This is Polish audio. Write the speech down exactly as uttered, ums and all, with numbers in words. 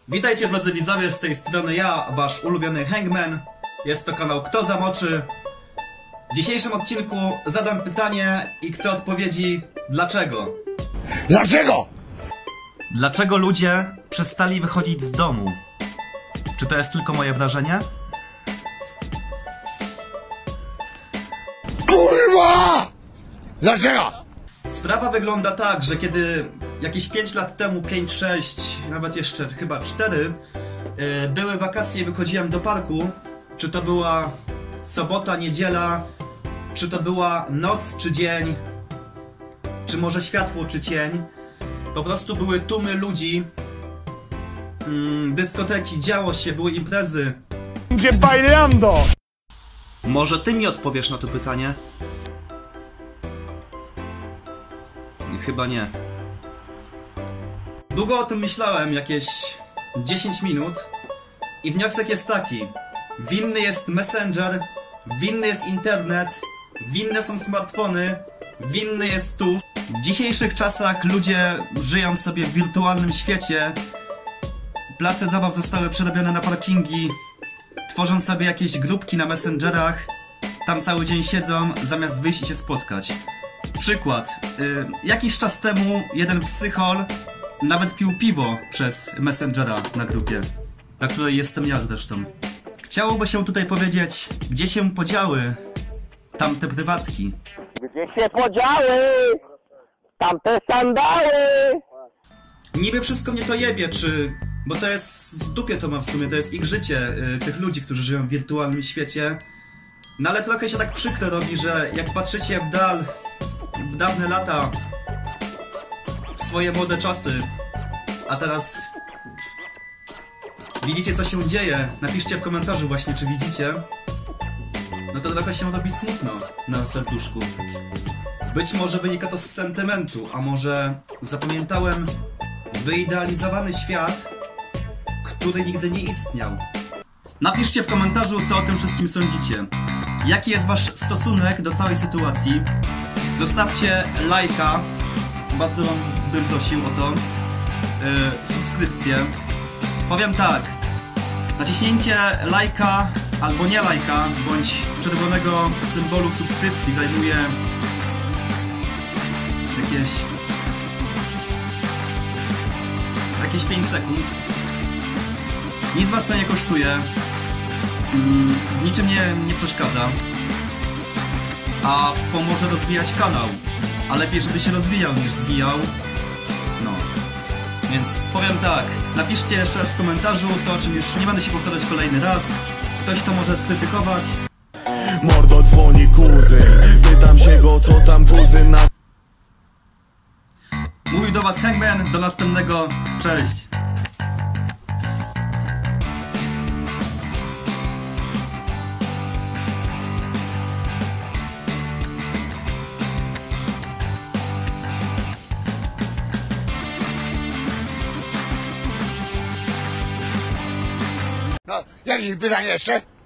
Witajcie drodzy widzowie, z tej strony ja, wasz ulubiony Hangman. Jest to kanał Kto Zamoczy. W dzisiejszym odcinku zadam pytanie i chcę odpowiedzi dlaczego. Dlaczego? Dlaczego ludzie przestali wychodzić z domu? Czy to jest tylko moje wrażenie? Kurwa! Dlaczego? Sprawa wygląda tak, że kiedy jakieś pięć lat temu, pięć, sześć, nawet jeszcze chyba cztery, yy, były wakacje i wychodziłem do parku, czy to była sobota, niedziela, czy to była noc, czy dzień, czy może światło, czy cień, po prostu były tłumy ludzi, yy, dyskoteki, działo się, były imprezy. Gdzie bailando? Może ty mi odpowiesz na to pytanie? Chyba nie. Długo o tym myślałem, jakieś dziesięć minut. I wniosek jest taki. Winny jest Messenger, winny jest internet, winne są smartfony, winny jest tu. W dzisiejszych czasach ludzie żyją sobie w wirtualnym świecie. Place zabaw zostały przerobione na parkingi. Tworzą sobie jakieś grupki na Messengerach. Tam cały dzień siedzą, zamiast wyjść i się spotkać. Przykład. Y, jakiś czas temu jeden psychol nawet pił piwo przez Messengera na grupie, na której jestem ja zresztą. Chciałoby się tutaj powiedzieć, gdzie się podziały tamte prywatki. Gdzie się podziały tamte sandały? Niby wszystko mnie to jebie, czy... Bo to jest... w dupie to ma w sumie, to jest ich życie, y, tych ludzi, którzy żyją w wirtualnym świecie. No ale trochę się tak przykro robi, że jak patrzycie w dal, w dawne lata, w swoje młode czasy, a teraz widzicie, co się dzieje, napiszcie w komentarzu właśnie, czy widzicie, no to trochę się robi smutno na serduszku. Być może wynika to z sentymentu, a może zapamiętałem wyidealizowany świat, który nigdy nie istniał. Napiszcie w komentarzu, co o tym wszystkim sądzicie. Jaki jest wasz stosunek do całej sytuacji? Zostawcie lajka, bardzo wam bym prosił o to, yy, subskrypcję. Powiem tak, naciśnięcie lajka albo nie lajka, bądź czerwonego symbolu subskrypcji zajmuje jakieś jakieś pięć sekund. Nic was to nie kosztuje, w niczym nie, nie przeszkadza, a pomoże rozwijać kanał, a lepiej, żeby się rozwijał niż zwijał. No, więc powiem tak, napiszcie jeszcze raz w komentarzu to, o czym już nie będę się powtarzać kolejny raz. Ktoś to może skrytykować. Mordo, dzwoni kuzyn, pytam się go, co tam kuzyn na... Mówił do was Hangman, do następnego, cześć! No, jakieś pytanie jeszcze?